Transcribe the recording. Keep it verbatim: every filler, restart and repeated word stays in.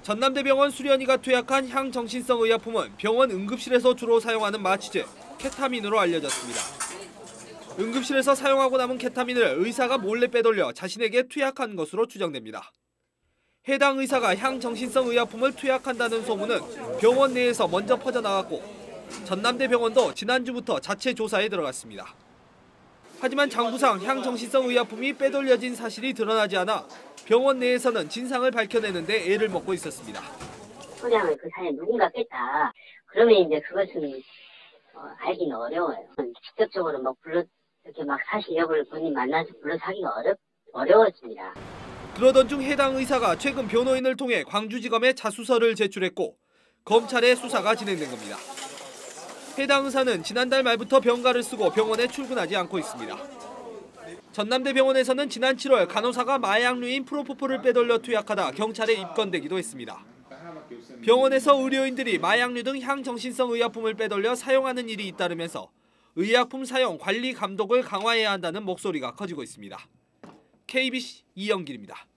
전남대병원 수련이가 투약한 향정신성 의약품은 병원 응급실에서 주로 사용하는 마취제, 케타민으로 알려졌습니다. 응급실에서 사용하고 남은 케타민을 의사가 몰래 빼돌려 자신에게 투약한 것으로 추정됩니다. 해당 의사가 향정신성 의약품을 투약한다는 소문은 병원 내에서 먼저 퍼져나갔고 전남대병원도 지난주부터 자체 조사에 들어갔습니다. 하지만 장부상 향정신성 의약품이 빼돌려진 사실이 드러나지 않아 병원 내에서는 진상을 밝혀내는데 애를 먹고 있었습니다. 소량을 그 사이에 누군가 뺐다. 그러면 이제 그것은 어, 알기는 어려워요. 직접적으로 뭐 불러 이렇게 막 사실 여부를 본인 만나서 불러서 하기가 어렵 어려웠습니다. 그러던 중 해당 의사가 최근 변호인을 통해 광주지검에 자수서를 제출했고 검찰의 수사가 진행된 겁니다. 해당 의사는 지난달 말부터 병가를 쓰고 병원에 출근하지 않고 있습니다. 전남대병원에서는 지난 칠월 간호사가 마약류인 프로포폴을 빼돌려 투약하다 경찰에 입건되기도 했습니다. 병원에서 의료인들이 마약류 등 향정신성 의약품을 빼돌려 사용하는 일이 잇따르면서 의약품 사용 관리 감독을 강화해야 한다는 목소리가 커지고 있습니다. 케이비씨 이영길입니다.